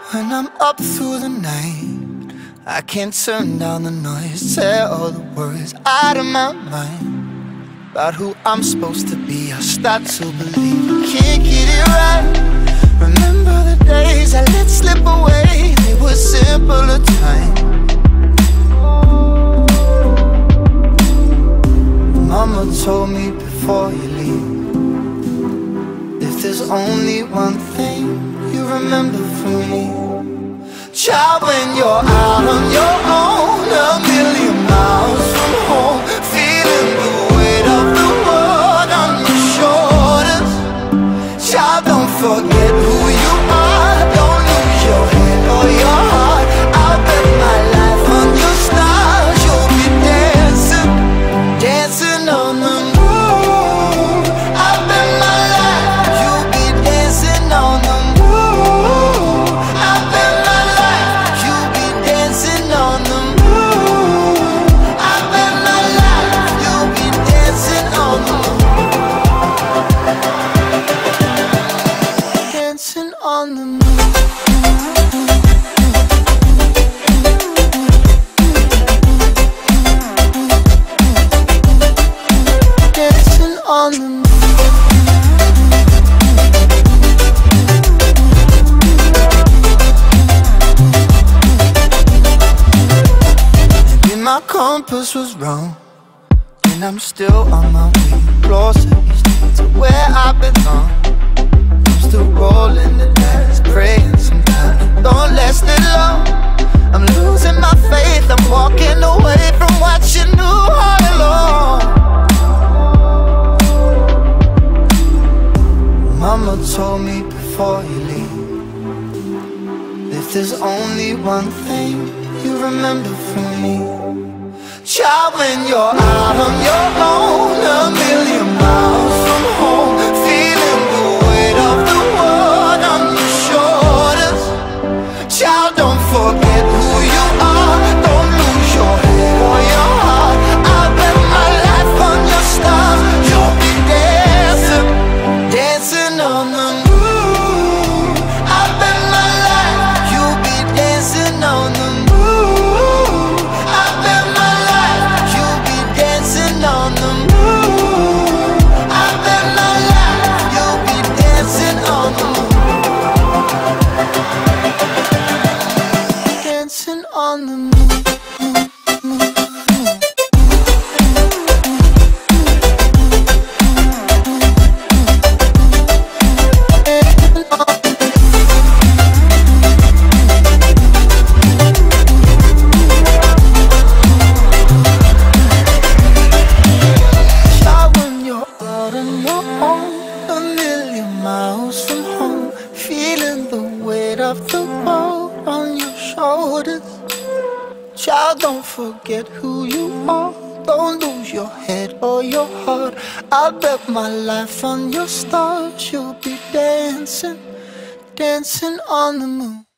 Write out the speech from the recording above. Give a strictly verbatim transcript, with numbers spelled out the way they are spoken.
When I'm up through the night, I can't turn down the noise, tear all the worries out of my mind about who I'm supposed to be. I start to believe I can't get it right. Remember the days I let slip away, they were simpler times. Mama told me before you leave, if there's only one thing you remember from me, child, when you're out on your own, a million miles from home, feeling the weight of the world on your shoulders. Child, don't forget who you are, don't lose your head or your heart. I'll bet my life on your stars, you'll be dancing, dancing on the moon. I'll bet my life you'll be dancing on the moon. I'll bet my life you'll be dancing on the moon. I'll bet my life you'll be dancing on the moon. Dancing on the moon. Dancing on the moon. Maybe my compass was wrong, and I'm still on my way closer each day to where I belong. I'm still rolling the dice, praying sometimes don't last it long. I'm losing my faith, I'm walking away from what you knew all along. Mama told me before you leave, if there's only one thing you remember from me, child, when you're out on your own, a million miles from home, feeling the weight of the world on your shoulders. Child, don't forget who you are, don't lose your head or your heart. I'll bet my life on your stars, you'll be dancing, dancing on the moon. I'll bet my life you'll be dancing on the moon. I'll bet my life you'll be dancing on the moon. I'll bet my life you'll be dancing on the moon. Dancing on the moon. Child, when you're out on your own, a million miles from home, feeling the weight of the world on your shoulders. Child, don't forget who you are, don't lose your head or your heart. I bet my life on your stars, you'll be dancing, dancing on the moon.